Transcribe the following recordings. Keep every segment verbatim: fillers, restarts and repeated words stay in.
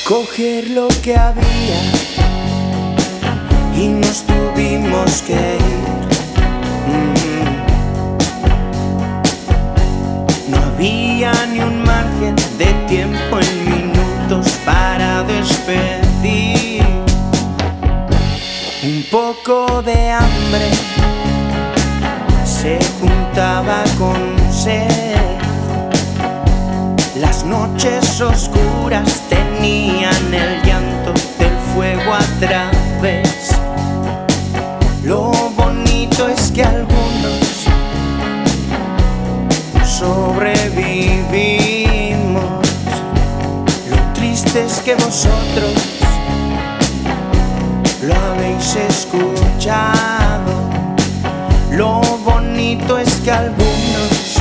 coger lo que había y nos tuvimos que ir. Mm. No había ni un margen de tiempo en minutos para despedir. Un poco de hambre se juntaba con sed. Las noches oscuras tenían el llanto del fuego a través. Lo bonito es que algunos sobrevivimos. Lo triste es que vosotros lo habéis escuchado. Lo bonito es que algunos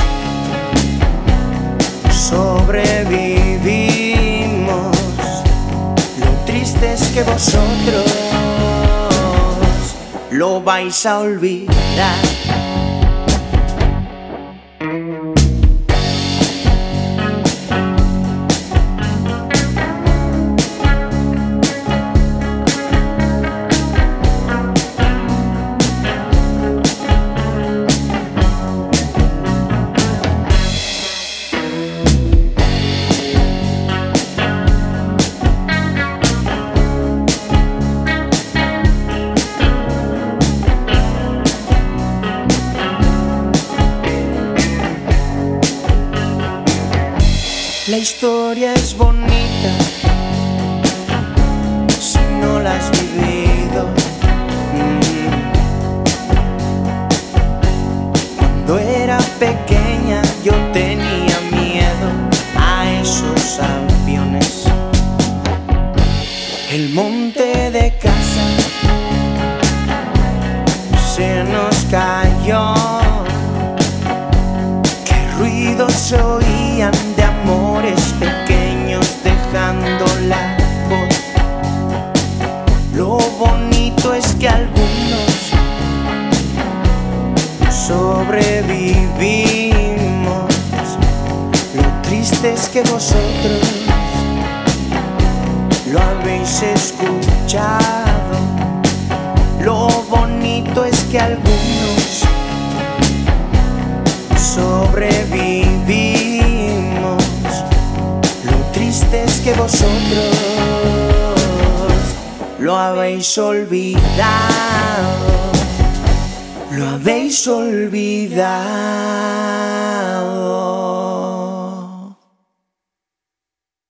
sobrevivimos. Lo triste es que vosotros lo vais a olvidar. La historia es bonita si no la has vivido. Mm. Cuando era pequeña yo tenía miedo a esos aviones. El monte de casa se nos cayó. Qué ruidos se oían de amores pequeños dejando la voz. Lo bonito es que algunos sobrevivimos. Lo triste es que vosotros lo habéis escuchado. Lo bonito es que algunos sobrevivimos. Lo triste es que vosotros lo habéis olvidado. Lo habéis olvidado.